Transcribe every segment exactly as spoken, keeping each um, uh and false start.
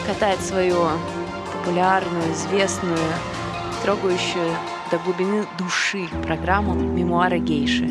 катает свою популярную, известную, трогающую до глубины души программу «Мемуары гейши».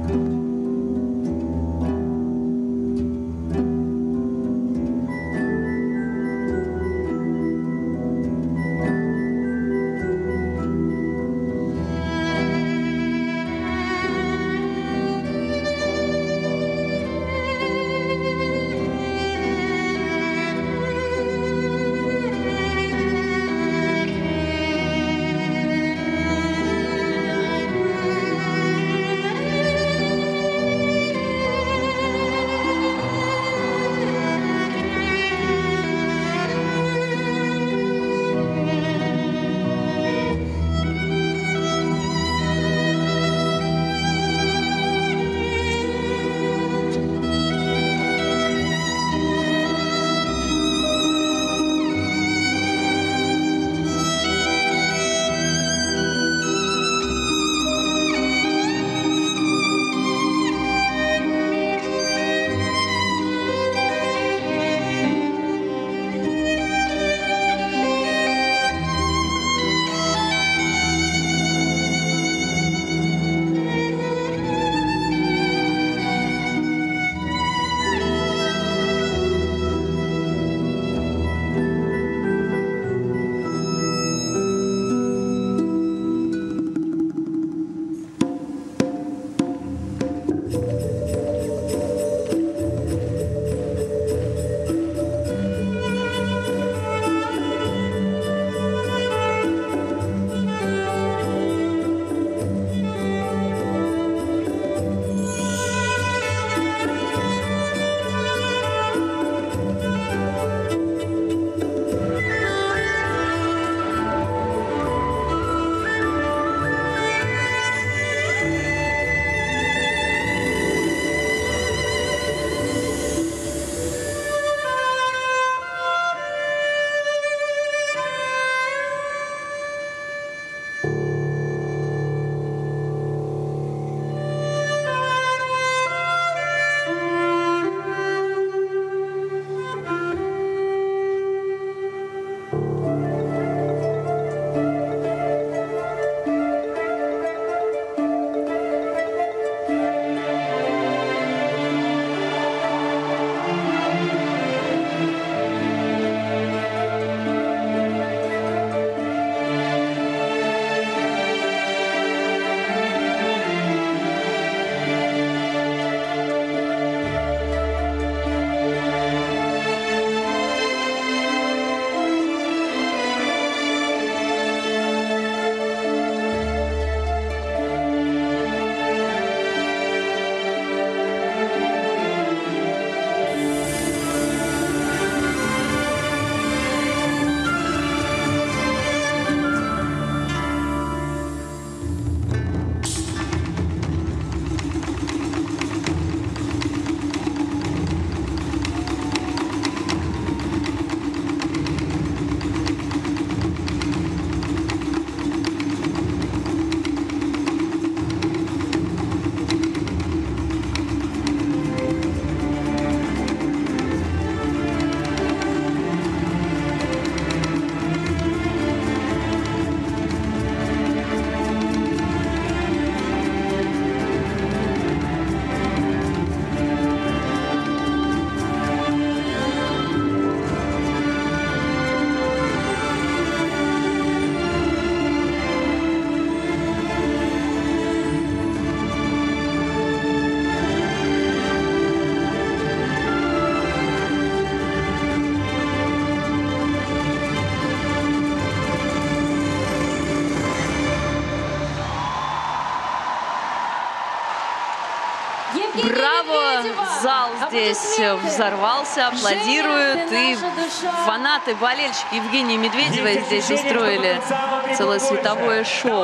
Браво! Зал здесь взорвался, аплодируют. И фанаты, болельщики Евгении Медведевой здесь устроили целое световое шоу.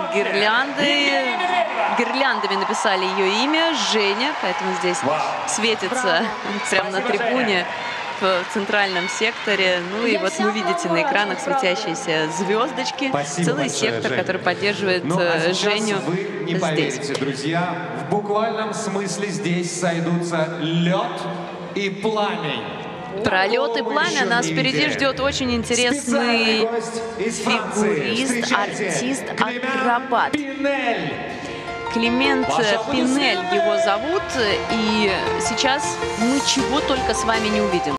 Гирлянды. Гирляндами написали ее имя Женя, поэтому здесь светится прямо на трибуне в центральном секторе. Ну и вот вы видите на экранах светящиеся звездочки. Спасибо Целый большое, сектор, Жень. который поддерживает ну, а Женю вы не здесь. Поверите, друзья, в буквальном смысле здесь сойдутся лед и пламень. Пролет и пламя. Нас впереди ждет очень интересный фигурист, артист, акробат. Климент Пинель его зовут. И сейчас мы чего только с вами не увидим.